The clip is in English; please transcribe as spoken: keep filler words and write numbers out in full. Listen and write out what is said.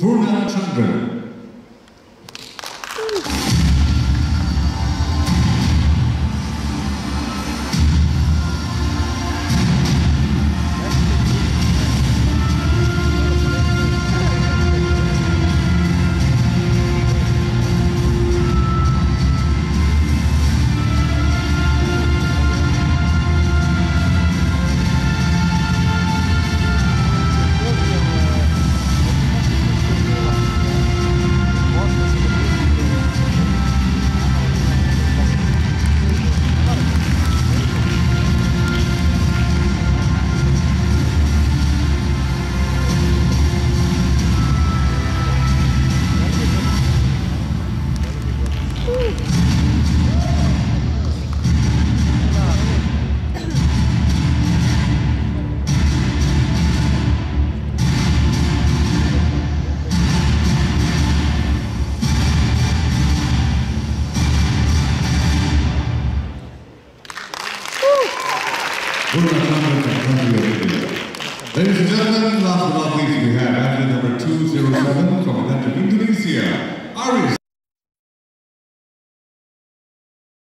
Poorna Chandran. Ladies and gentlemen, last but not least, we have athlete number two zero seven from the country of Indonesia, Aris.